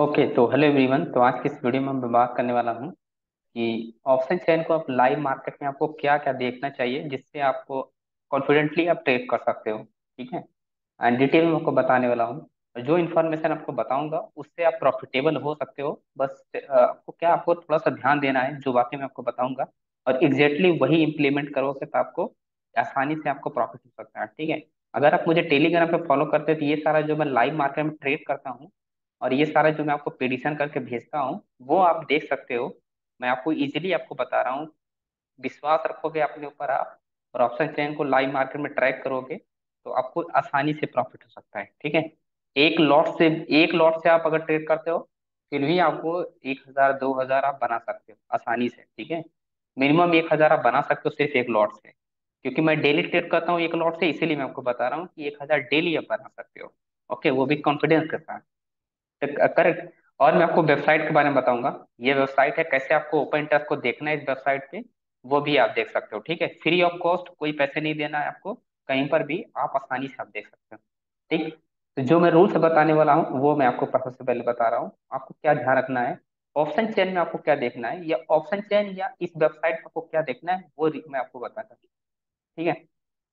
Okay, तो hello everyone. तो आज की इस वीडियो में मैं बात करने वाला हूँ कि ऑप्शन चेन को आप लाइव मार्केट में आपको क्या क्या देखना चाहिए जिससे आपको कॉन्फिडेंटली आप ट्रेड कर सकते हो। ठीक है। एंड डिटेल में आपको बताने वाला हूँ। जो इन्फॉर्मेशन आपको बताऊंगा उससे आप प्रॉफिटेबल हो सकते हो। बस आपको थोड़ा सा ध्यान देना है जो बातें मैं आपको बताऊंगा, और एग्जैक्टली वही इम्प्लीमेंट करोगे तो आपको आसानी से आपको प्रॉफिट हो सकता है। ठीक है। अगर आप मुझे टेलीग्राम पे फॉलो करते हैं तो ये सारा जो मैं लाइव मार्केट में ट्रेड करता हूँ और ये सारा जो मैं आपको प्रिडिक्शन करके भेजता हूँ वो आप देख सकते हो। मैं आपको इजीली आपको बता रहा हूँ। विश्वास रखोगे अपने ऊपर आप और ऑप्शन चेन को लाइव मार्केट में ट्रैक करोगे तो आपको आसानी से प्रॉफिट हो सकता है। ठीक है। एक लॉट से आप अगर ट्रेड करते हो फिर भी आपको 1,000 2,000 आप बना सकते हो आसानी से। ठीक है। मिनिमम 1,000 आप बना सकते हो सिर्फ एक लॉट से, क्योंकि मैं डेली ट्रेड करता हूँ एक लॉट से, इसीलिए मैं आपको बता रहा हूँ कि 1,000 डेली आप बना सकते हो। ओके, वो भी कॉन्फिडेंस के साथ। करेक्ट। और मैं आपको वेबसाइट के बारे में बताऊंगा। ये वेबसाइट है, कैसे आपको ओपन इंटरेस्ट को देखना है इस वेबसाइट पे वो भी आप देख सकते हो। ठीक है, फ्री ऑफ कॉस्ट, कोई पैसे नहीं देना है आपको, कहीं पर भी आप आसानी से आप देख सकते हो। ठीक। तो जो मैं रूल्स बताने वाला हूँ वो मैं आपको सबसे पहले बता रहा हूँ, आपको क्या ध्यान रखना है। ऑप्शन चेन में आपको क्या देखना है, या ऑप्शन चेन या इस वेबसाइट पर आपको क्या देखना है वो मैं आपको बताता हूँ। ठीक है।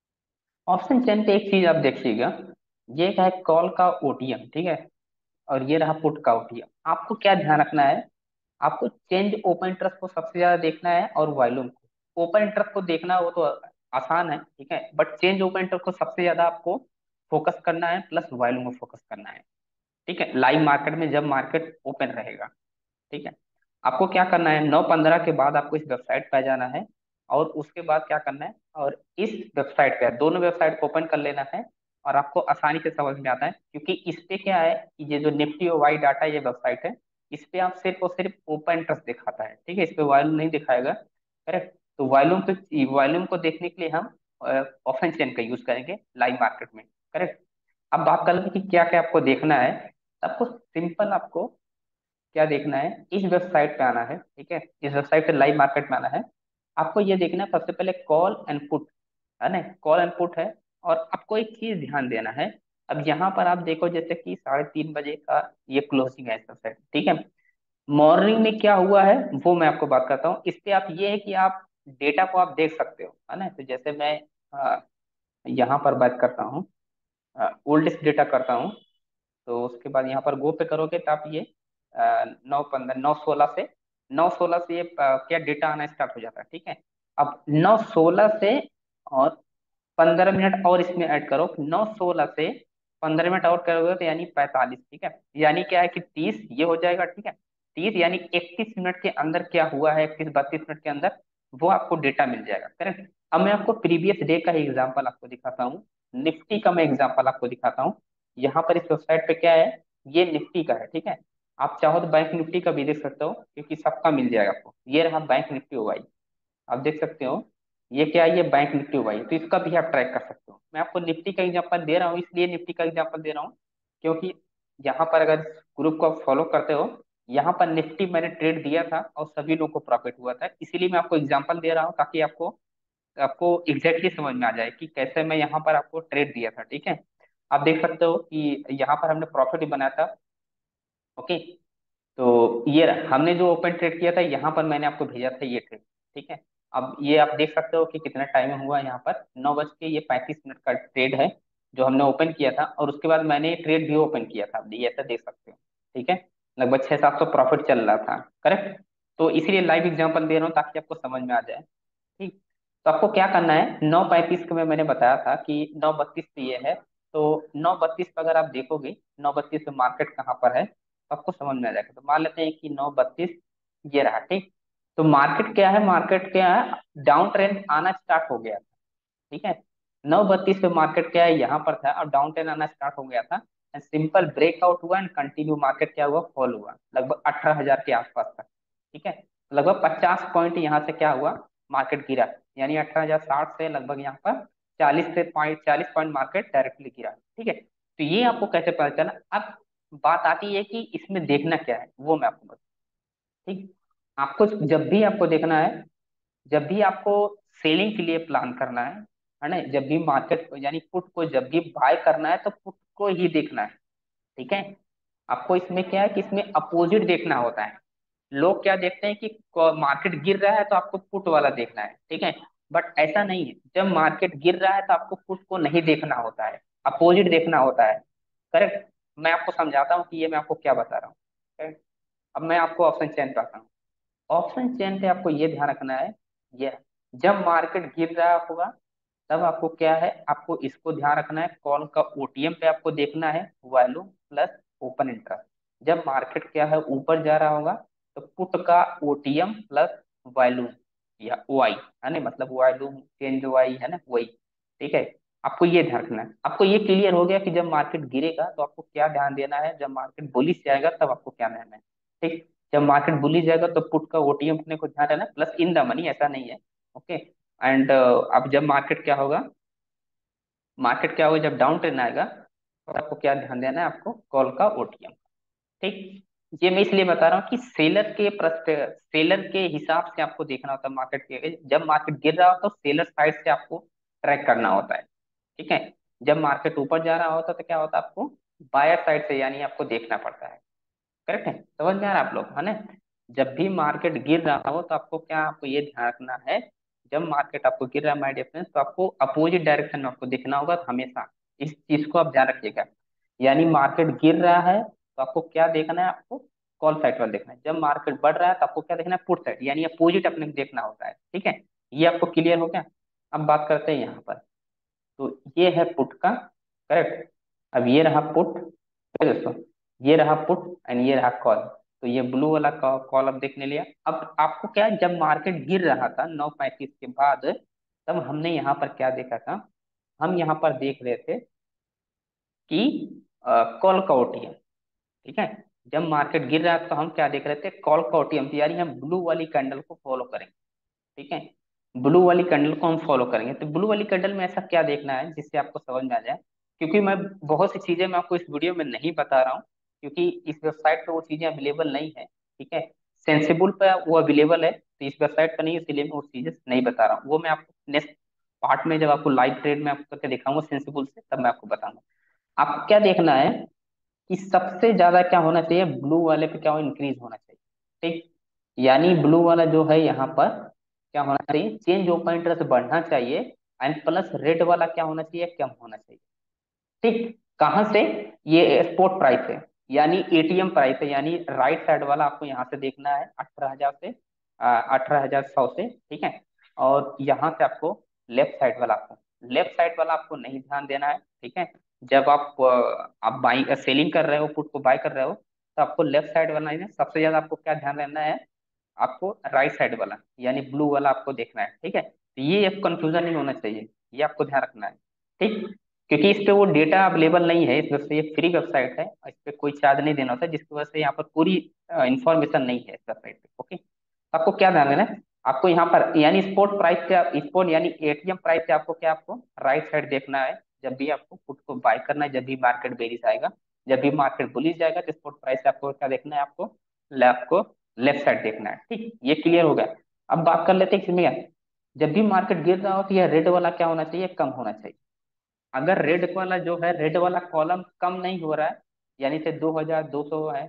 ऑप्शन चेन पे एक चीज आप देखिएगा, ये क्या है, कॉल का ओटीएम। ठीक है। और ये रहा पुट का ओटीएम। आपको क्या ध्यान रखना है, आपको चेंज ओपन इंटरेस्ट को सबसे ज्यादा देखना है और वॉल्यूम को। ओपन इंटरेस्ट को देखना वो तो आसान है, ठीक है, बट चेंज ओपन इंटरेस्ट को सबसे ज्यादा आपको फोकस करना है, प्लस वॉल्यूम को फोकस करना है। ठीक है, लाइव मार्केट में जब मार्केट ओपन रहेगा। ठीक है। आपको क्या करना है, 9:15 के बाद आपको इस वेबसाइट पे आ जाना है, और उसके बाद क्या करना है, और इस वेबसाइट पे दोनों वेबसाइट को ओपन कर लेना है। और आपको आसानी से समझ में आता है, क्योंकि इस पे क्या है कि ये जो निफ्टी और वाई डाटा ये वेबसाइट है, इस पे आप सिर्फ और सिर्फ ओपन इंटरेस्ट दिखाता है। ठीक है, इस पे वॉल्यूम नहीं दिखाएगा। करेक्ट। तो वॉल्यूम को देखने के लिए हम ऑप्शन चेन का यूज करेंगे लाइव मार्केट में। करेक्ट। अब बात कर लेते हैं कि क्या क्या आपको देखना है। आपको सिंपल आपको क्या देखना है, इस वेबसाइट पे आना है। ठीक है, इस वेबसाइट पे लाइव मार्केट में आना है। आपको ये देखना है सबसे पहले कॉल एंड पुट, है ना, कॉल एंड पुट है। और आपको एक चीज ध्यान देना है। अब यहाँ पर आप देखो जैसे कि 3:30 बजे का ये क्लोजिंग है इस वेबसाइट। ठीक है। मॉर्निंग में क्या हुआ है वो मैं आपको बात करता हूँ। इस पे आप ये है कि आप डेटा को आप देख सकते हो, है ना। तो जैसे मैं यहाँ पर बात करता हूँ, ओल्डेस्ट डेटा करता हूँ। तो उसके बाद यहाँ पर गो पे करोगे तो आप ये 9:15 9:16 से ये क्या डेटा आना स्टार्ट हो जाता है। ठीक है। अब 9:16 से और 15 मिनट और इसमें ऐड करो, 9:16 से 15 मिनट और करोगे तो यानी 45। ठीक है, यानी क्या है कि 30 ये हो जाएगा। ठीक है, 30 यानी 31 मिनट के अंदर क्या हुआ है, 31 32 मिनट के अंदर वो आपको डेटा मिल जाएगा। करेक्ट। अब मैं आपको प्रीवियस डे का ही एग्जाम्पल आपको दिखाता हूँ, निफ्टी का मैं एग्जाम्पल आपको दिखाता हूँ। यहाँ पर इस वेबसाइट पे क्या है, ये निफ्टी का है। ठीक है। आप चाहो तो बैंक निफ्टी का भी देख सकते हो, क्योंकि सबका मिल जाएगा आपको। ये रहा बैंक निफ्टी वाई, आप देख सकते हो। ये क्या है, ये बैंक निफ्टी वाई, तो इसका भी आप ट्रैक कर सकते हो। मैं आपको निफ्टी का एग्जांपल दे रहा हूँ, इसलिए निफ्टी का एग्जांपल दे रहा हूँ क्योंकि यहाँ पर अगर ग्रुप को आप फॉलो करते हो, यहाँ पर निफ्टी मैंने ट्रेड दिया था और सभी लोगों को प्रॉफिट हुआ था, इसीलिए मैं आपको एग्जांपल दे रहा हूँ ताकि आपको आपको एग्जैक्टली समझ में आ जाए कि कैसे मैं यहाँ पर आपको ट्रेड दिया था। ठीक है। आप देख सकते हो कि यहाँ पर हमने प्रॉफिट भी बनाया था। ओके। तो ये रहा, हमने जो ओपन ट्रेड किया था यहाँ पर मैंने आपको भेजा था ये ट्रेड। ठीक है। अब ये आप देख सकते हो कि कितना टाइम हुआ, यहाँ पर 9:35 का ट्रेड है जो हमने ओपन किया था, और उसके बाद मैंने ये ट्रेड भी ओपन किया था, आप ये ऐसा देख सकते हो। ठीक है। लगभग 600 700 प्रॉफिट चल रहा था। करेक्ट। तो इसीलिए लाइव एग्जांपल दे रहा हूँ ताकि आपको समझ में आ जाए। ठीक। तो आपको क्या करना है, 9:35 को मैंने बताया था कि 9:32 पे ये है। तो 9:32 पे अगर आप देखोगे 9:32 पे मार्केट कहाँ पर है तो आपको समझ में आ जाएगा। तो मान लेते हैं कि 9:32 ये रहा। ठीक। तो मार्केट क्या है, डाउन ट्रेंड आना स्टार्ट हो गया था। ठीक है। 9:32 पे मार्केट क्या है, यहाँ पर था, अब डाउन ट्रेंड आना स्टार्ट हो गया था। सिंपल ब्रेकआउट हुआ एंड कंटिन्यू मार्केट क्या हुआ, फॉल हुआ लगभग 18,000 के आसपास तक। ठीक है। लगभग 50 पॉइंट यहाँ से क्या हुआ, मार्केट गिरा, यानी 18,060 से लगभग यहाँ पर 40 पॉइंट मार्केट डायरेक्टली गिरा। ठीक है। तो ये आपको कैसे पता चला। अब बात आती है कि इसमें देखना क्या है, वो मैं आपको बता। ठीक। आपको जब भी आपको देखना है, जब भी आपको सेलिंग के लिए प्लान करना है ना, जब भी मार्केट को यानी पुट को जब भी बाय करना है तो पुट को ही देखना है। ठीक है। आपको इसमें क्या है कि इसमें अपोजिट देखना होता है। लोग क्या देखते हैं कि मार्केट गिर रहा है तो आपको पुट वाला देखना है, ठीक है। बट ऐसा नहीं है, जब मार्केट गिर रहा है तो आपको पुट को नहीं देखना होता है, अपोजिट देखना होता है। करेक्ट। मैं आपको समझाता हूँ कि ये मैं आपको क्या बता रहा हूँ। करेक्ट। अब मैं आपको ऑप्शन चेन पे आता हूँ। ऑप्शन चेन पे आपको ये ध्यान रखना है, ये जब मार्केट गिर रहा होगा तब आपको क्या है, आपको इसको ध्यान रखना है, कॉल का ओटीएम पे आपको देखना है वैल्यू प्लस ओपन इंटरेस्ट। जब मार्केट क्या है ऊपर जा रहा होगा तो पुट का ओटीएम प्लस वैल्यू या वाई, है ना, मतलब वैल्यू चेंज वाई है ना, वही। ठीक है। आपको ये ध्यान रखना है। आपको ये क्लियर हो गया कि जब मार्केट गिरेगा तो आपको क्या ध्यान देना है, जब मार्केट बुलिश जाएगा तब आपको क्या ध्यान है। ठीक। जब मार्केट बुलिश जाएगा तो पुट का ओटीएम अपने को ध्यान रहना है प्लस इन द मनी, ऐसा नहीं है। ओके। एंड अब जब मार्केट क्या होगा, मार्केट क्या होगा जब डाउन ट्रेंड आएगा तो आपको क्या ध्यान देना है, आपको कॉल का ओटीएम। ठीक। ये मैं इसलिए बता रहा हूँ कि सेलर के हिसाब से आपको देखना होता है मार्केट के, जब मार्केट गिर रहा हो तो सेलर साइड से आपको ट्रैक करना होता है। ठीक है। जब मार्केट ऊपर जा रहा होता है तो क्या होता है, आपको बायर साइड से यानी आपको देखना पड़ता है। करेक्ट है, समझ में आ रहा है आप लोग, है ना। जब भी मार्केट गिर रहा हो तो आपको क्या, आपको ये ध्यान रखना है, जब मार्केट आपको गिर रहा है माय डियर फ्रेंड्स तो आपको अपोजिट डायरेक्शन में आपको देखना होगा हमेशा। इस चीज को आप ध्यान रखिएगा। यानी मार्केट गिर रहा है तो आपको क्या देखना है, आपको कॉल साइड वाला देखना है। जब मार्केट बढ़ रहा है तो आपको क्या देखना है, पुट साइड, यानी अपोजिट अपने को देखना होता है। ठीक है। ये आपको क्लियर हो गया। अब बात करते हैं यहाँ पर। तो ये है पुट का। करेक्ट। अब ये रहा पुट। ठीक है दोस्तों, ये रहा पुट एंड ये रहा कॉल। तो ये ब्लू वाला कॉल अब देखने लिया। अब आपको क्या है, जब मार्केट गिर रहा था 9:35 के बाद, तब हमने यहाँ पर क्या देखा था, हम यहाँ पर देख रहे थे कि कॉल का ओटीएम। ठीक है। जब मार्केट गिर रहा था तो हम क्या देख रहे थे, कॉल का ओटीएम, यानी हम ब्लू वाली कैंडल को फॉलो करेंगे। ठीक है। ब्लू वाली कैंडल को हम फॉलो करेंगे। तो ब्लू वाली कैंडल में ऐसा क्या देखना है जिससे आपको समझ में आ जाए, क्योंकि मैं बहुत सी चीजें मैं आपको इस वीडियो में नहीं बता रहा हूँ, क्योंकि इस वेबसाइट पे वो चीजें अवेलेबल नहीं है। ठीक है। सेंसिबल पे वो अवेलेबल है, तो इस वेबसाइट पर नहीं है, इसलिए मैं वो चीजें नहीं बता रहा हूँ। वो मैं आपको नेक्स्ट पार्ट में जब आपको लाइव ट्रेड में आपको करके दिखाऊंगा सेंसिबल से, तब मैं आपको बताऊंगा। आपको क्या देखना है कि सबसे ज्यादा क्या होना चाहिए, ब्लू वाले पे क्या हो, इंक्रीज होना चाहिए। ठीक। यानी ब्लू वाला जो है यहाँ पर क्या होना चाहिए, चेंज ओपन इंटरेस्ट बढ़ना चाहिए, एंड प्लस रेड वाला क्या होना चाहिए, कम होना चाहिए। ठीक। कहाँ से, ये स्पॉट प्राइस है, यानी एटीएम प्राइस है, यानी राइट साइड वाला आपको यहाँ से देखना है 18,000 से 18,100 से। ठीक है। और यहाँ से आपको लेफ्ट साइड वाला आपको नहीं ध्यान देना है। ठीक है। जब आप बाई सेलिंग कर रहे हो, पुट को बाय कर रहे हो, तो आपको लेफ्ट साइड वाला ही सबसे ज्यादा आपको क्या ध्यान देना है, आपको राइट साइड वाला यानी ब्लू वाला आपको देखना है। ठीक है। तो ये एक कंफ्यूजन नहीं होना चाहिए, ये आपको ध्यान रखना है। ठीक। क्योंकि इस पे वो डेटा अवेलेबल नहीं है, इस वजह से ये फ्री वेबसाइट है, इस पे कोई चार्ज नहीं देना होता, जिसकी वजह से यहाँ पर पूरी इंफॉर्मेशन नहीं है इस वेबसाइट पे। ओके। तो आपको क्या ध्यान देना है, आपको यहाँ पर यानी स्पॉट प्राइस से, स्पॉट यानी एटीएम प्राइस से आपको क्या, आपको राइट साइड देखना है जब भी आपको पुट को बाय करना है, जब भी मार्केट बेरिश आएगा। जब भी मार्केट बुलिश जाएगा तो स्पॉट प्राइस से आपको क्या देखना है, आपको लेफ्ट साइड देखना है। ठीक, ये क्लियर हो गया। अब बात कर लेते हैं इसमें क्या, जब भी मार्केट गिर रहा हो तो यह रेड वाला क्या होना चाहिए, कम होना चाहिए। अगर रेड वाला जो है, रेड वाला कॉलम कम नहीं हो रहा है, यानी से 2,200 है,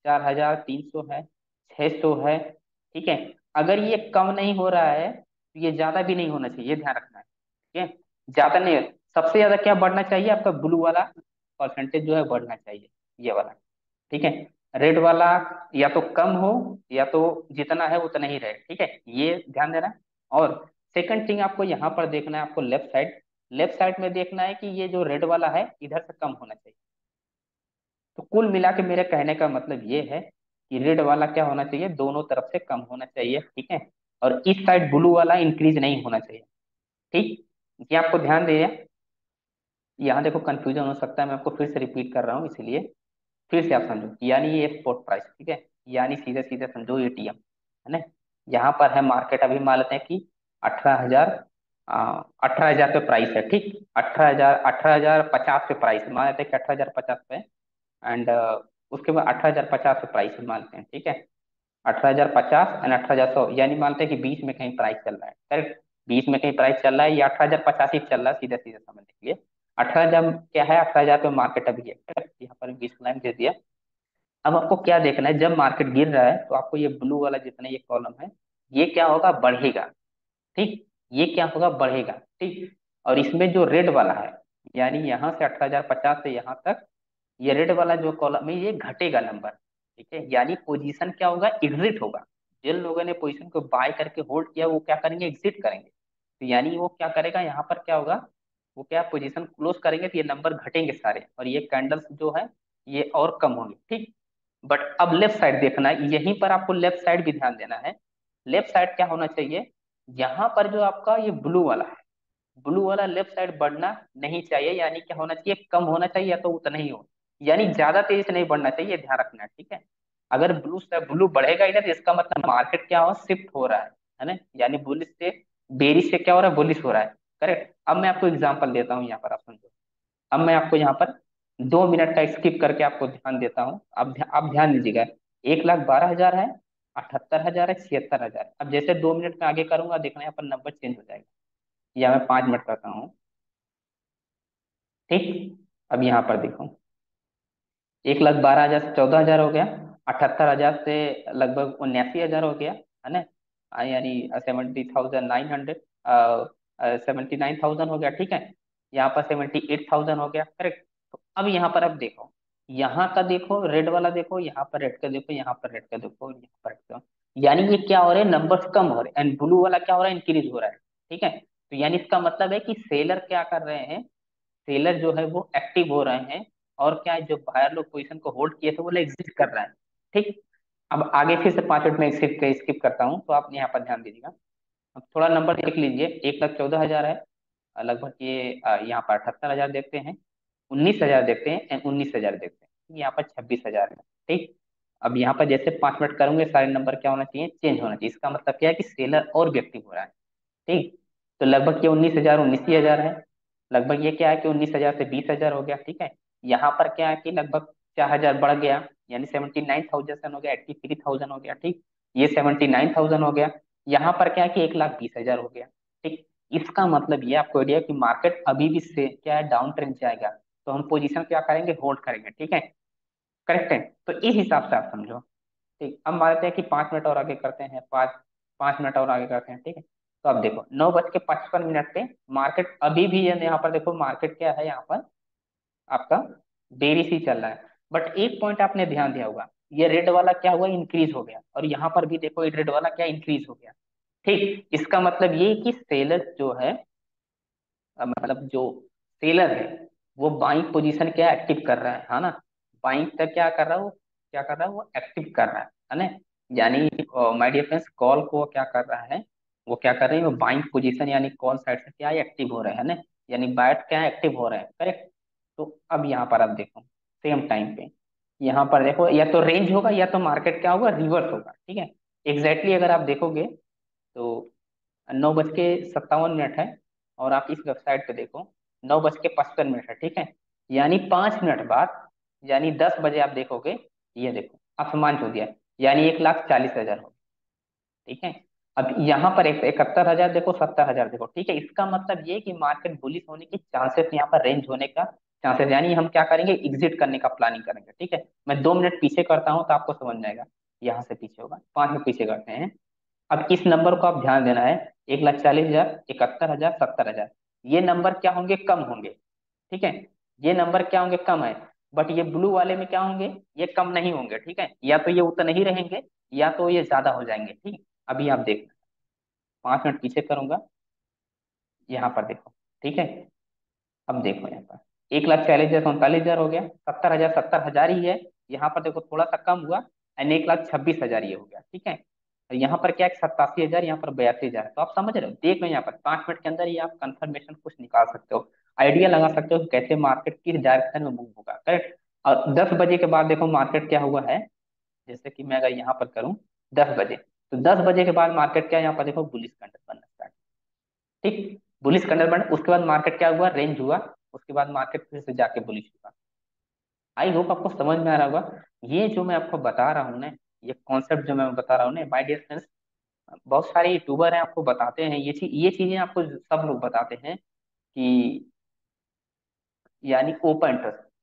4,300 है, 600 है। ठीक है। अगर ये कम नहीं हो रहा है तो ये ज्यादा भी नहीं होना चाहिए, ये ध्यान रखना है। ठीक है। ज्यादा नहीं, सबसे ज्यादा क्या बढ़ना चाहिए, आपका ब्लू वाला परसेंटेज जो है बढ़ना चाहिए, ये वाला। ठीक है। रेड वाला या तो कम हो या तो जितना है उतना ही रहे। ठीक है, ये ध्यान देना है। और सेकंड थिंग आपको यहाँ पर देखना है, आपको लेफ्ट साइड में देखना है कि ये जो रेड वाला है इधर से कम होना चाहिए। तो कुल मिला के मेरे कहने का मतलब ये है कि रेड वाला क्या होना चाहिए, दोनों तरफ से कम होना चाहिए। ठीक है। और इस साइड ब्लू वाला इंक्रीज नहीं होना चाहिए। ठीक। ये आपको ध्यान दे, यहाँ देखो कंफ्यूजन हो सकता है, मैं आपको फिर से रिपीट कर रहा हूँ, इसलिए फिर से आप समझो। यानी ये स्पॉट प्राइस, ठीक है, यानी सीधे सीधे समझो एटीएम, है ना। यहाँ पर है मार्केट, अभी मान लेते हैं कि 18,000, 18,000 पे प्राइस है। ठीक, 18,000, 18,050 पे प्राइस है, मान लेते हैं कि 18,050 पे। एंड उसके बाद 18,050 पे प्राइस है मान लेते हैं। ठीक है। 18,050 एंड 18,100, यानी मानते हैं कि बीच में कहीं प्राइस चल रहा है। करेक्ट। बीच में कहीं प्राइस चल रहा है, या 18,050 ही चल रहा है, सीधा सीधा समझने के लिए। 18,000 क्या है, 18,000 पे मार्केट अभी है। करेक्ट। यहाँ पर 20 लाइन दे दिया। अब आपको क्या देखना है, जब मार्केट गिर रहा है तो आपको ये ब्लू वाला जितना ये कॉलम है, ये क्या होगा, बढ़ेगा। ठीक, ये क्या होगा, बढ़ेगा। ठीक, और इसमें जो रेड वाला है, यानी यहाँ से 18,050 से यहाँ तक, ये रेड वाला जो कॉलम है ये घटेगा नंबर। ठीक है, यानी पोजीशन क्या होगा, एग्जिट होगा। जिन लोगों ने पोजीशन को बाय करके होल्ड किया वो क्या करेंगे, एग्जिट करेंगे। तो यानी वो क्या करेगा, यहाँ पर क्या होगा, वो क्या पोजीशन क्लोज करेंगे तो ये नंबर घटेंगे सारे, और ये कैंडल्स जो है ये और कम होंगे। ठीक, बट अब लेफ्ट साइड देखना है, यहीं पर आपको लेफ्ट साइड भी ध्यान देना है। लेफ्ट साइड क्या होना चाहिए, यहाँ पर जो आपका ये ब्लू वाला है, ब्लू वाला लेफ्ट साइड बढ़ना नहीं चाहिए, यानी क्या होना चाहिए, कम होना चाहिए या तो उतना ही हो, यानी ज्यादा तेजी से नहीं बढ़ना चाहिए, ये ध्यान रखना है। ठीक है, अगर ब्लू से ब्लू बढ़ेगा ही ना तो इसका मतलब मार्केट क्या हो, शिफ्ट हो रहा है ना, यानी बुलिश से बेरिश से क्या हो रहा है, बुलिश हो रहा है। करेक्ट, अब मैं आपको एग्जांपल देता हूँ यहाँ पर, आप समझो। अब मैं आपको यहाँ पर 2 मिनट का स्किप करके आपको ध्यान देता हूँ, अब ध्यान दीजिएगा। 1,12,000 है, 78,000 है, 76,000 है। अब जैसे 2 मिनट में आगे करूंगा देखना यहाँ पर नंबर चेंज हो जाएगा, या मैं 5 मिनट करता हूँ। ठीक, अब यहाँ पर देखो, 1,12,000 से 14,000 हो गया, 78,000 से लगभग 79,000 हो गया, है ना। यानी 70,900, 79,000 हो गया। ठीक है, यहाँ पर 78,000 हो गया। करेक्ट, तो अब यहाँ पर अब देखो, यहाँ का देखो रेड वाला, देखो यहाँ पर रेड का देखो, यहाँ पर रेड का देखो, यहाँ पर रेड का, यानी ये क्या हो रहा है, नंबर्स कम हो रहे हैं, एंड ब्लू वाला क्या हो रहा है, इंक्रीज हो रहा है। ठीक है, तो यानी इसका मतलब है कि सेलर क्या कर रहे हैं, सेलर जो है वो एक्टिव हो रहे हैं, और क्या है, जो बायर लोग पोजीशन को होल्ड किए थे वो लोग एग्जिट कर रहे हैं। ठीक, अब आगे फिर से 5 मिनट में स्किप करता हूँ, तो आप यहाँ पर ध्यान दीजिएगा। अब थोड़ा नंबर देख लीजिए, 1,14,000 है, लगभग ये यहाँ पर 78,000 देखते हैं, 19,000 देखते हैं, एंड 19,000 देखते हैं, यहाँ पर 26,000 है। ठीक, अब यहाँ पर जैसे 5 मिनट करूंगे सारे नंबर क्या होना चाहिए, चेंज होना चाहिए। इसका मतलब क्या है कि सेलर और भी एक्टिव हो रहा है। ठीक, तो लगभग ये 19,000 19,000 है, लगभग ये क्या है कि 19,000 से 20,000 हो गया। ठीक है, यहाँ पर क्या है कि लगभग 4,000 बढ़ गया, यानी 79,000 हो गया, 83,000 हो गया। ठीक, ये 79,000 हो गया, यहाँ पर क्या है कि 1,20,000 हो गया। ठीक, इसका मतलब ये आपको आइडिया कि मार्केट अभी भी से क्या है, डाउन ट्रेंड जाएगा, तो हम पोजीशन क्या करेंगे, होल्ड करेंगे। ठीक है, करेक्ट है, तो इस हिसाब से आप समझो। ठीक, अब मानते हैं कि 5 मिनट और आगे करते हैं, 5 5 मिनट और आगे करते हैं। ठीक है, तो अब देखो 9:55 पे मार्केट अभी भी यहाँ पर देखो, मार्केट क्या है यहाँ पर आपका बेरिश ही चल रहा है। बट एक पॉइंट आपने ध्यान दिया होगा, ये रेड वाला क्या हुआ, इंक्रीज हो गया, और यहाँ पर भी देखो ये रेड वाला क्या इंक्रीज हो गया। ठीक, इसका मतलब ये कि सेलर जो है, मतलब जो सेलर है वो बाइंग पोजीशन क्या एक्टिव कर रहा है ना। बाइंग तक क्या कर रहा है वो, क्या कर रहा है वो एक्टिव कर रहा है ना। यानी माय डियर फ्रेंड्स, कॉल को क्या कर रहा है, वो क्या कर रहे हैं, वो बाइंग पोजीशन यानी कॉल साइड से क्या एक्टिव हो रहे हैं ना, यानी बायट क्या एक्टिव हो रहे हैं। करेक्ट, तो अब यहाँ पर आप देखो सेम टाइम पे, यहाँ पर देखो या तो रेंज होगा या तो मार्केट क्या होगा, रिवर्स होगा। ठीक है, एग्जैक्टली अगर आप देखोगे तो 9:57 है, और आप इस वेबसाइट पे देखो 9:55 है। ठीक है, यानी 5 मिनट बाद, यानी 10 बजे आप देखोगे, ये देखो आसमान छू दिया, यानी 1,40,000 हो। ठीक है, अब यहाँ पर 71,000 देखो, 70,000 देखो। ठीक है, इसका मतलब ये कि मार्केट बुलिश होने की चांसेस, यहाँ पर रेंज होने का चांसेस, यानी हम क्या करेंगे, एग्जिट करने का प्लानिंग करेंगे। ठीक है, मैं 2 मिनट पीछे करता हूँ तो आपको समझ में आएगा, यहाँ से पीछे होगा, 5 मिनट पीछे करते हैं। अब इस नंबर को आप ध्यान देना है, 1,40,000, 71,000, 70,000, ये नंबर क्या होंगे, कम होंगे। ठीक है, ये नंबर क्या होंगे, कम है। बट ये ब्लू वाले में क्या होंगे, ये कम नहीं होंगे। ठीक है, या तो ये उतना ही रहेंगे या तो ये ज्यादा हो जाएंगे। ठीक, अभी आप देखना, 5 मिनट पीछे करूंगा, यहाँ पर देखो। ठीक है, अब देखो यहाँ पर 1,40,000 39,000 हो गया, 70,000 70,000 ही है, यहाँ पर देखो थोड़ा सा कम हुआ, एंड 1,26,000 ये हो गया। ठीक है, और यहाँ पर क्या है, 87,000, यहाँ पर 82,000, तो आप समझ रहे हो, देख लो यहाँ पर 5 मिनट के अंदर ही आप कंफर्मेशन कुछ निकाल सकते हो, आइडिया लगा सकते हो कि कैसे मार्केट किस डायरेक्शन में मूव होगा। करेक्ट, और 10 बजे के बाद देखो मार्केट क्या हुआ है, जैसे कि मैं अगर यहाँ पर करूँ 10 बजे, तो 10 बजे के बाद मार्केट क्या है, यहाँ पर देखो बुलिश कैंडल बनना स्टार्ट। ठीक, बुलिश कैंडल बना, उसके बाद मार्केट क्या हुआ, रेंज हुआ, उसके बाद मार्केट फिर से जाके बुलिश हुआ। आई होप आपको समझ में आ रहा होगा, ये जो मैं आपको बता रहा हूँ ना, ये कॉन्सेप्ट जो मैं बता रहा हूँ ना माय डियर फ्रेंड्स, बहुत सारे यूट्यूबर हैं आपको बताते हैं ये चीजें आपको सब लोग बताते हैं कि, यानी ओपन इंटरेस्ट,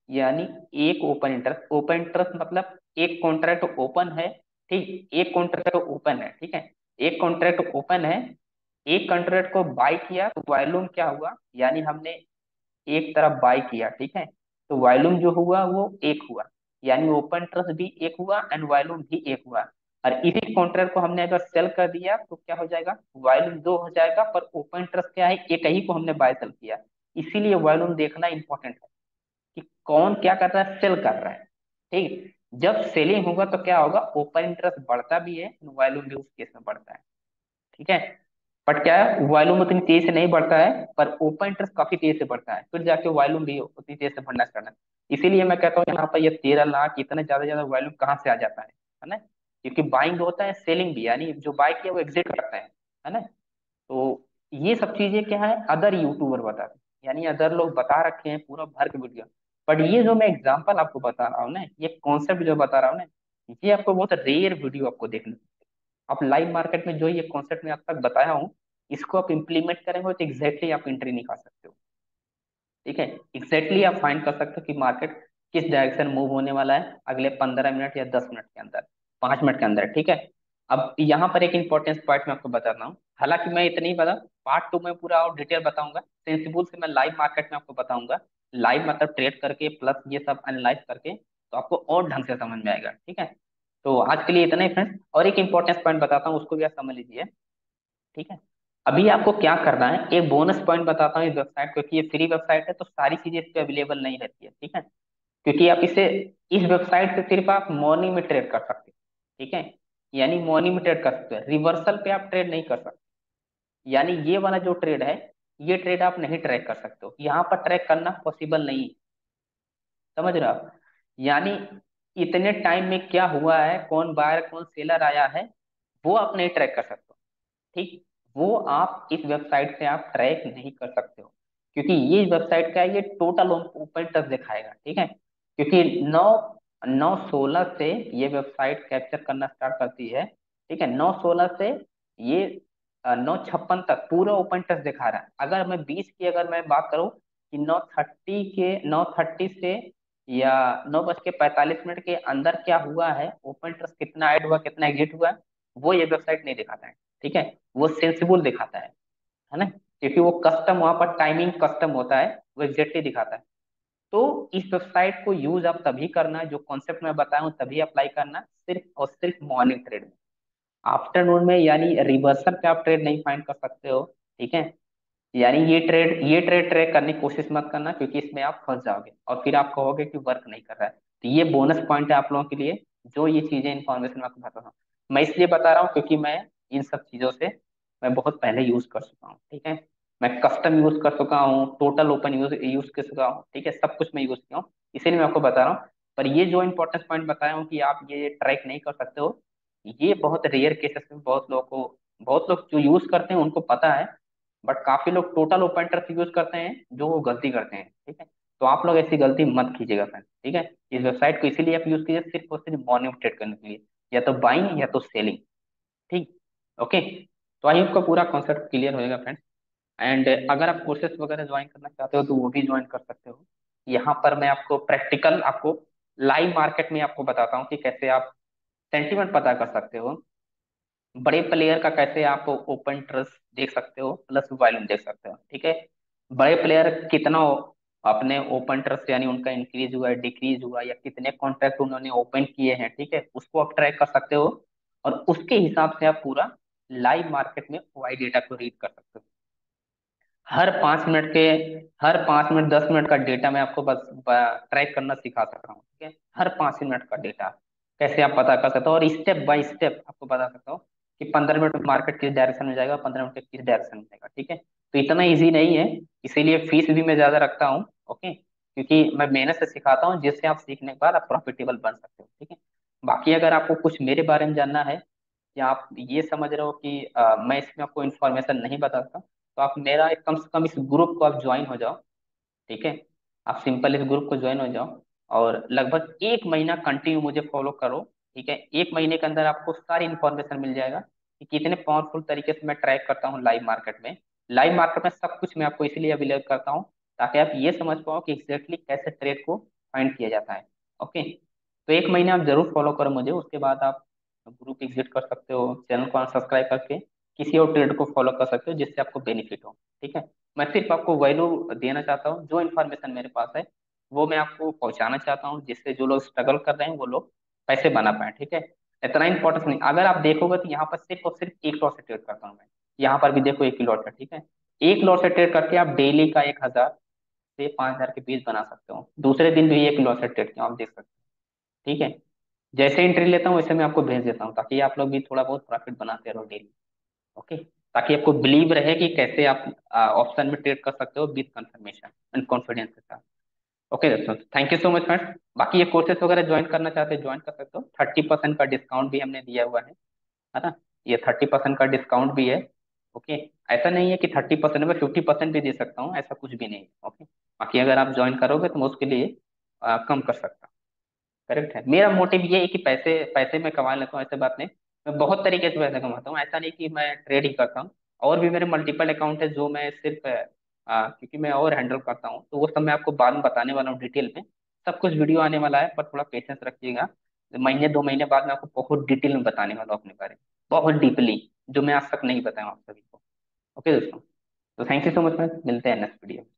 यानी एक ओपन इंटरेस्ट मतलब एक कॉन्ट्रैक्ट ओपन है, ठीक, एक कॉन्ट्रैक्ट ओपन है, ठीक है, एक कॉन्ट्रैक्ट ओपन है, एक कॉन्ट्रैक्ट को बाय किया तो वॉल्यूम क्या हुआ, यानी हमने एक तरफ बाय किया, ठीक है, तो वॉल्यूम जो हुआ वो एक हुआ, यानी ओपन इंटरेस्ट भी एक हुआ एंड वॉल्यूम भी एक हुआ। और इसी कॉन्ट्रैक्ट को हमने अगर सेल कर दिया तो क्या हो जाएगा, वॉल्यूम दो हो जाएगा, पर ओपन इंटरेस्ट क्या है, एक ही को हमने बाय सेल किया। इसीलिए वॉल्यूम देखना इंपॉर्टेंट है कि कौन क्या कर रहा है, सेल कर रहा है, ठीक। जब सेलिंग होगा तो क्या होगा, ओपन इंटरेस्ट बढ़ता भी है, वॉल्यूम भी उस केस में बढ़ता है, ठीक है। बट क्या है, वॉल्यूम उतनी तेज से नहीं बढ़ता है, पर ओपन इंटरेस्ट काफी तेज से बढ़ता है, फिर जाके वॉल्यूम भी उतनी तेज से बढ़ना स्टार्ट है। इसीलिए मैं कहता हूँ यहाँ पर ये 13 लाख इतना ज्यादा ज्यादा वॉल्यूम कहाँ से आ जाता है ना, क्योंकि बाइंग होता है, सेलिंग भी, यानी जो बाय किया वो एग्जिट करता है ना। तो ये सब चीजें क्या है, अदर यूट्यूबर बताते हैं, यानी अदर लोग बता रखे हैं पूरा भर के वीडियो। बट ये जो मैं एग्जांपल आपको बता रहा हूँ ना, ये कॉन्सेप्ट जो बता रहा हूँ ना, ये आपको बहुत रेयर वीडियो आपको देखने, आप लाइव मार्केट में जो ये कॉन्सेप्ट मैं अब तक बताया हूँ, इसको आप इम्प्लीमेंट करेंगे तो एग्जैक्टली आप एंट्री निकाल सकते हो, ठीक है। एग्जैक्टली आप फाइंड कर सकते हो कि मार्केट किस डायरेक्शन मूव होने वाला है अगले 15 मिनट या 10 मिनट के अंदर, 5 मिनट के अंदर, ठीक है। अब यहाँ पर एक इंपॉर्टेंस पॉइंट मैं आपको बताता हूँ, हालांकि मैं इतना ही बता, पार्ट टू में पूरा और डिटेल बताऊंगा, सेंसिबल से मैं लाइव मार्केट में आपको बताऊंगा, लाइव मतलब ट्रेड करके प्लस ये सब एनालाइज करके, तो आपको और ढंग से समझ में आएगा, ठीक है। तो आज के लिए इतना ही फ्रेंड्स, और एक इंपॉर्टेंस पॉइंट बताता हूँ, उसको भी आप समझ लीजिए, ठीक है। अभी आपको क्या करना है, एक बोनस पॉइंट बताता हूँ इस वेबसाइट, क्योंकि ये फ्री वेबसाइट है तो सारी चीजें इस पे अवेलेबल नहीं रहती है, ठीक है। क्योंकि आप इसे, इस वेबसाइट से सिर्फ आप मॉर्निंग में ट्रेड कर सकते हो, ठीक है, यानी मॉर्निंग में ट्रेड कर सकते हो, रिवर्सल पे आप ट्रेड नहीं कर सकते, यानी ये वाला जो ट्रेड है, ये ट्रेड आप नहीं ट्रैक कर सकते हो, यहाँ पर ट्रैक करना पॉसिबल नहीं है, समझ रहे हो आप, यानी इतने टाइम में क्या हुआ है, कौन बायर कौन सेलर आया है, वो आप नहीं ट्रैक कर सकते, ठीक, वो आप इस वेबसाइट से आप ट्रैक नहीं कर सकते हो, क्योंकि ये वेबसाइट का है, ये टोटल ओपन टच दिखाएगा, ठीक है, क्योंकि 9/16 से ये वेबसाइट कैप्चर करना स्टार्ट करती है, ठीक है, 9/16 से ये 9:56 तक पूरा ओपन टच दिखा रहा है। अगर मैं 20 की अगर मैं बात करूं कि 9:30 से या 9:45 के अंदर क्या हुआ है, ओपन टच कितना ऐड हुआ कितना एग्जिट हुआ है, वो ये वेबसाइट नहीं दिखाता है, ठीक है, वो सेंसिबल दिखाता है ना, क्योंकि वो कस्टम, वहां पर टाइमिंग कस्टम होता है, वो एग्जैक्टली दिखाता है। तो इस वेबसाइट को यूज आप तभी करना है, जो कॉन्सेप्ट मैं बताया हूँ तभी अप्लाई करना, सिर्फ और सिर्फ मॉर्निंग ट्रेड में, आफ्टरनून में यानी रिवर्सल पे आप ट्रेड नहीं फाइंड कर सकते हो, ठीक है, यानी ये ट्रेड ट्रैक करने की कोशिश मत करना, क्योंकि इसमें आप फंस जाओगे और फिर आप कहोगे कि वर्क नहीं कर रहा है। तो ये बोनस पॉइंट है आप लोगों के लिए, जो ये चीजें इन्फॉर्मेशन मैं आपको बता रहा हूँ, मैं इसलिए बता रहा हूँ क्योंकि मैं इन सब चीजों से मैं बहुत पहले यूज कर चुका हूँ, ठीक है, मैं कस्टम यूज कर चुका हूँ, टोटल ओपन यूज यूज कर चुका हूँ, ठीक है, सब कुछ मैं यूज किया हूँ, इसीलिए मैं आपको बता रहा हूँ। पर ये जो इंपॉर्टेंट पॉइंट बताया हूँ कि आप ये ट्रैक नहीं कर सकते हो, ये बहुत रेयर केसेस में बहुत लोगों को, बहुत लोग जो यूज करते हैं उनको पता है, बट काफी लोग टोटल ओपन इंटरेस्ट यूज करते हैं, जो वो गलती करते हैं, ठीक है। तो आप लोग ऐसी गलती मत कीजिएगा फ्रेंड, ठीक है। इस वेबसाइट को इसीलिए आप यूज कीजिए सिर्फ और सिर्फ मॉर्निंग ट्रेड करने के लिए, या तो बाइंग या तो सेलिंग, ठीक, ओके। तो आई आपका पूरा कॉन्सेप्ट क्लियर हो जाएगा फ्रेंड्स। एंड अगर आप कोर्सेज वगैरह ज्वाइन करना चाहते हो तो वो भी ज्वाइन कर सकते हो, यहाँ पर मैं आपको प्रैक्टिकल, आपको लाइव मार्केट में आपको बताता हूँ कि कैसे आप सेंटीमेंट पता कर सकते हो, बड़े प्लेयर का कैसे आप ओपन ट्रस्ट देख सकते हो, प्लस वॉल्यूम देख सकते हो, ठीक है। बड़े प्लेयर कितना अपने ओपन ट्रस्ट यानी उनका इंक्रीज हुआ है डिक्रीज हुआ, या कितने कॉन्ट्रैक्ट उन्होंने ओपन किए हैं, ठीक है, उसको आप ट्रैक कर सकते हो, और उसके हिसाब से आप पूरा लाइव मार्केट में वाई डेटा को रीड कर सकते हो। हर 5 मिनट के, हर 5 मिनट 10 मिनट का डेटा मैं आपको बस ट्रैक करना सिखा सकता हूँ, ठीक है, हर 5 मिनट का डेटा कैसे आप पता कर सकते हो, और स्टेप बाय स्टेप आपको बता सकता हूँ कि 15 मिनट में मार्केट किस डायरेक्शन में जाएगा, 15 मिनट में किस डायरेक्शन में जाएगा, ठीक है। तो इतना इजी नहीं है, इसीलिए फीस भी मैं ज्यादा रखता हूँ, ओके, क्योंकि मैं मेहनत से सिखाता हूँ, जिससे आप सीखने के बाद आप प्रॉफिटेबल बन सकते हो, ठीक है। बाकी अगर आपको कुछ मेरे बारे में जानना है, या आप ये समझ रहे हो कि मैं इसमें आपको इन्फॉर्मेशन नहीं बताता, तो आप मेरा एक कम से कम इस ग्रुप को आप ज्वाइन हो जाओ, ठीक है, आप सिंपल इस ग्रुप को ज्वाइन हो जाओ, और लगभग 1 महीना कंटिन्यू मुझे फॉलो करो, ठीक है, 1 महीने के अंदर आपको सारी इन्फॉर्मेशन मिल जाएगा कि कितने पावरफुल तरीके से मैं ट्रैक करता हूँ लाइव मार्केट में। लाइव मार्केट में सब कुछ मैं आपको इसीलिए अवेलेबल करता हूँ, ताकि आप ये समझ पाओ कि एग्जैक्टली कैसे ट्रेड को फाइंड किया जाता है। ओके, तो 1 महीने आप जरूर फॉलो करो मुझे, उसके बाद आप ग्रुप एग्जिट कर सकते हो, चैनल को सब्सक्राइब करके किसी और ट्रेड को फॉलो कर सकते हो जिससे आपको बेनिफिट हो। ठीक है, मैं सिर्फ आपको वैल्यू देना चाहता हूँ, जो इन्फॉर्मेशन मेरे पास है वो मैं आपको पहुंचाना चाहता हूँ, जिससे जो लोग स्ट्रगल कर रहे हैं वो लोग पैसे बना पाए। ठीक है, इतना इंपॉर्टेंस नहीं, अगर आप देखोगे तो यहाँ पर सिर्फ और सिर्फ एक लॉट से ट्रेड करता हूँ मैं। यहाँ पर भी देखो एक ही लॉट है। ठीक है, एक लॉट से ट्रेड करके आप डेली का 1,000 से 5,000 के बीच बना सकते हो। दूसरे दिन भी एक लॉट से ट्रेड किया आप देख सकते हो। ठीक है, जैसे एंट्री लेता हूँ वैसे मैं आपको भेज देता हूँ, ताकि आप लोग भी थोड़ा बहुत प्रॉफिट बनाते रहो डेली। ओके, ताकि आपको बिलीव रहे कि कैसे आप ऑप्शन में ट्रेड कर सकते हो विद कंफर्मेशन एंड कॉन्फिडेंस के साथ। ओके दोस्तों, thank you so much friends. बाकी ये कोर्सेज वगैरह ज्वाइन करना चाहते हैं ज्वाइन कर सकते हो, 30% का डिस्काउंट भी हमने दिया हुआ है ना, ये 30% का डिस्काउंट भी है। ओके, ऐसा नहीं है कि 30% में 50% भी दे सकता हूँ, ऐसा कुछ भी नहीं है। ओके, बाकी अगर आप ज्वाइन करोगे तो मैं उसके लिए कम कर सकता हूँ। करेक्ट है, मेरा मोटिव ये है कि पैसे पैसे मैं कमा लेता हूँ, ऐसे बात नहीं। मैं बहुत तरीके से पैसे कमाता हूँ, ऐसा नहीं कि मैं ट्रेड ही करता हूँ। और भी मेरे मल्टीपल अकाउंट है जो मैं सिर्फ क्योंकि मैं और हैंडल करता हूँ, तो वो सब मैं आपको बाद में बताने वाला हूँ डिटेल में। सब कुछ वीडियो आने वाला है, पर थोड़ा पेशेंस रखिएगा। महीने 2 महीने बाद मैं आपको बहुत डिटेल में बताने वाला हूँ अपने बारे में, बहुत डीपली, जो मैं आज तक नहीं बताया हूँ आप सभी को। ओके दोस्तों, तो थैंक यू सो मच, मिलते हैं नेक्स्ट वीडियो।